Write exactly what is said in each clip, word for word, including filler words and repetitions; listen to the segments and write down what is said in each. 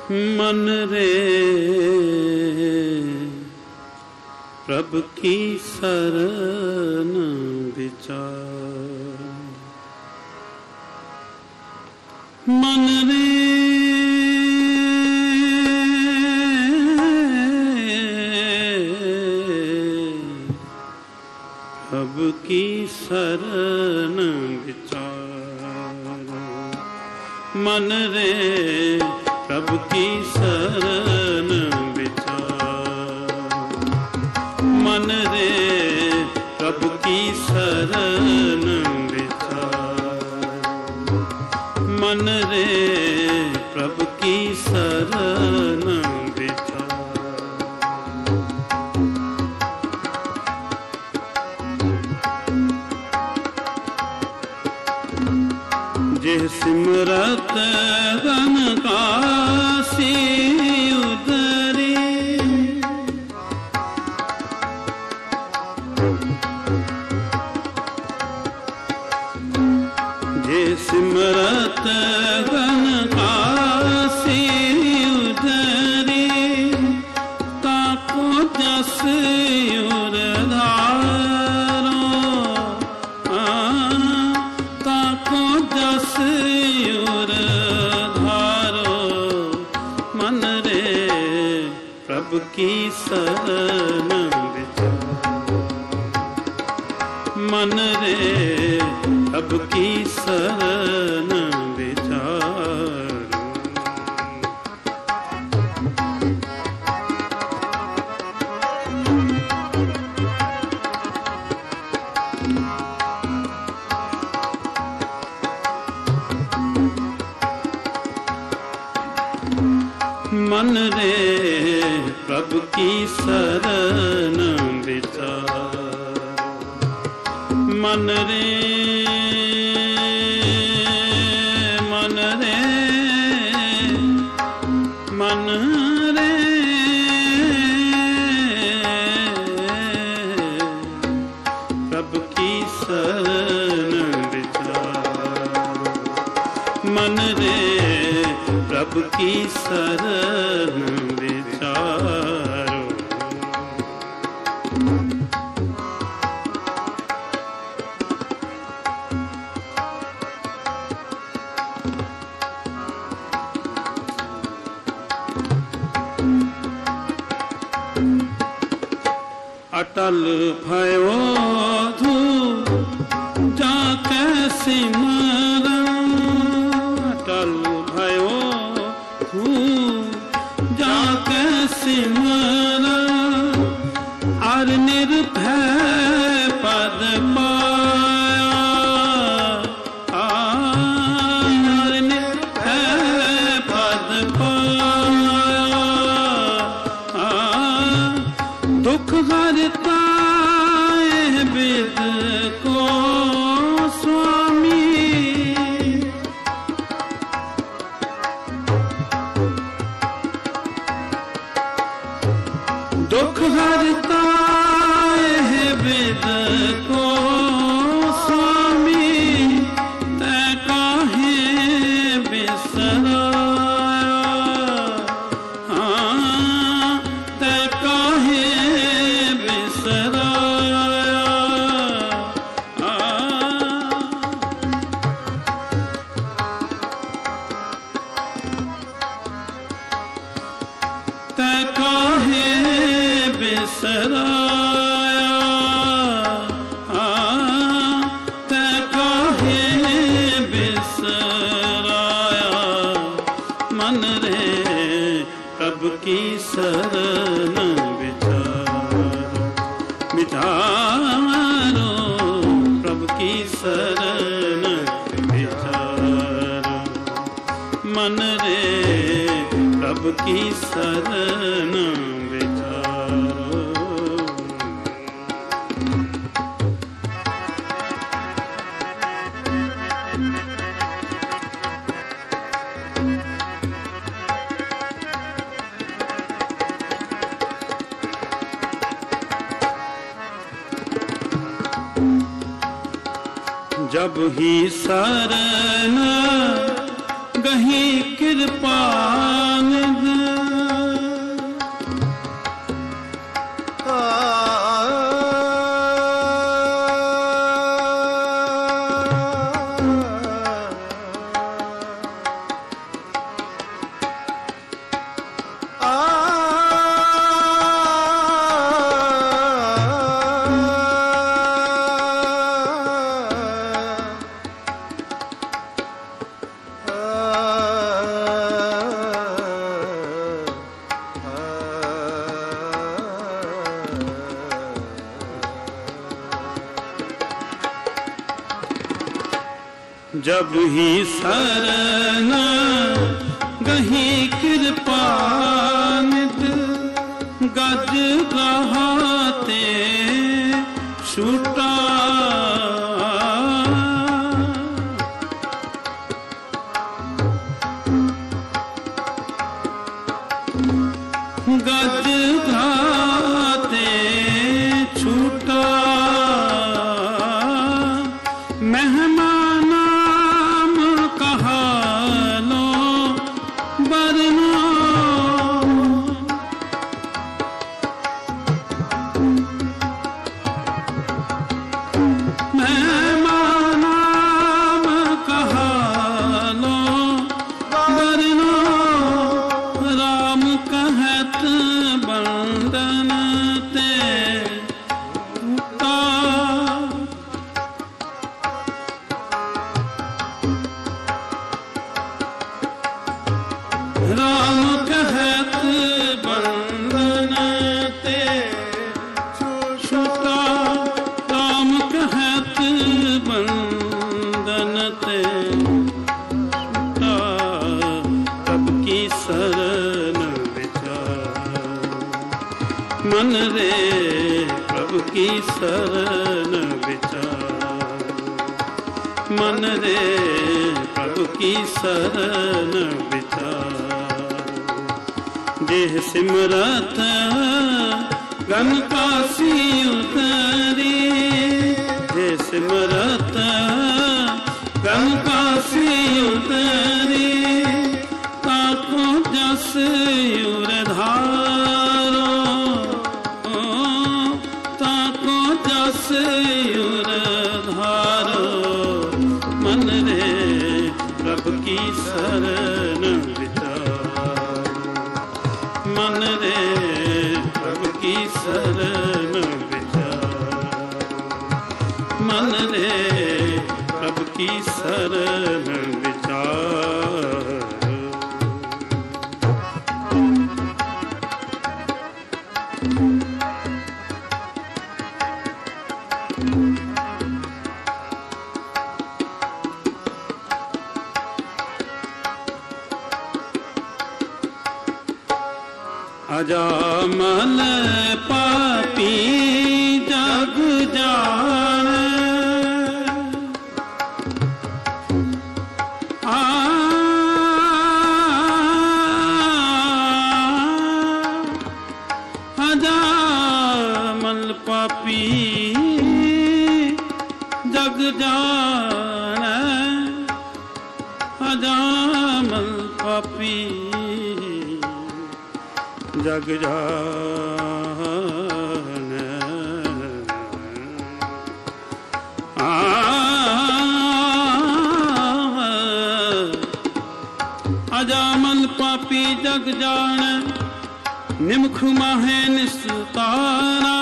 मन रे प्रभु की शरण विचार। मन रे प्रभु की शरण विचार। मन रे प्रभु की शरण विचार। मन रे प्रभु की शरण विचार। मन रे प्रभु की शरण विचार। जे सिमरत गण कासी उदरी। जे सिमरत गण कासी उदरी। ताको जस उर धारो। ताको जस उर धारो। मन रे प्रभु की शरण विचार। मन रे प्रभु की शरण विचार। मन रे प्रभु की शरण विचार। मन रे मन रे मन रे प्रभु की शरण विचार। मन रे प्रभु की शरण विचारो। अटल भयो धू जाके सिमरन। अटल भयो धू जाके सिमरन। और निर्भय पद पाया। और निर्भय पद पाया। दुख हरता है विद को स्वामी। दुख हरता है विद को स्वामी। तै काहे बिसराया। हाँ तै काहे बिसराया। तै काहे बिसराया। तै काहे बिसराया। मन रे प्रभु की शरण विचार। विचारो प्रभु की शरण विचारो। मन रे प्रभु की शरण विचारो। जब ही शरण ਗਹੀ ਕਿਰਪਾ ਨਿਧ जब ही शरण गही कृपा निध गज गहाते छूटा गज गहाते छूटा मेहमान राम कहत बंधन ते छूटा राम कहत बंधन ते छूटा तब की शरण विचार मन रे प्रभु की शरण विचार मन रे प्रभु की शरण विचार देह सिमरत गन कासी उतरी देह सिमरत गन कासी उतरी ताको जस उर धारो ताको जस उर धारो मन रे प्रभु की शरण मन रे प्रभु की शरण विचार मन रे प्रभु की शरण विचार अजामल पापी जग जाने आ अजामल पापी जग जाने अजामल पापी जग जाने अजामल पापी जग जाने निमख माहे निस्तारा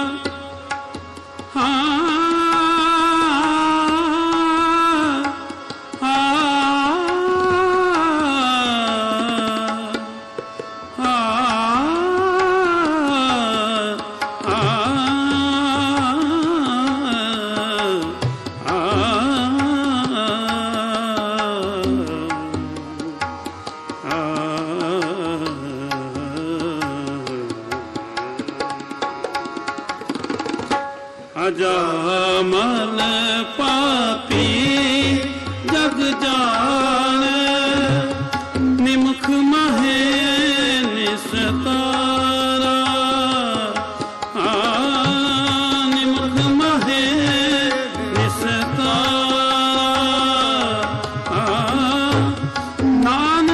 अजामल पापी जग जाने निमख माहे निस्तारा निमख माहे निस्तारा नान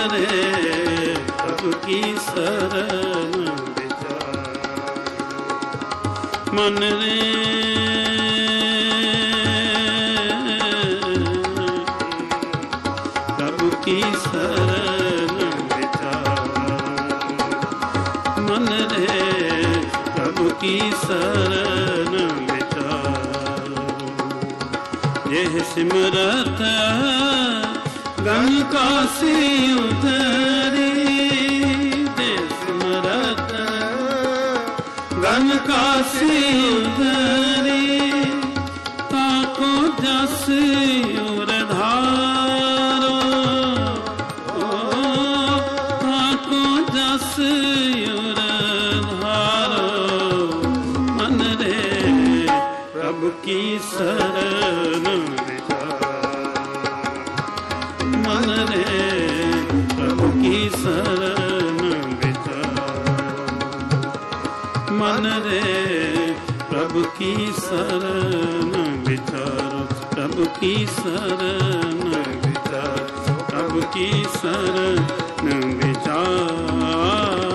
रे प्रभु की शरण विचार। मन रे प्रभु की शरण विचार। मन रे प्रभु की शरण विचार। यह सिमरत गण कासी उतरी। यह सिमरत गण कासी उतरी। ताको जस उर धारो। ताको जस उर धारो। मन रे प्रभु की शरण विचार। मन रे प्रभु की शरण विचार। मन रे प्रभु की शरण विचार। प्रभु की शरण विचार। प्रभु की शरण विचार।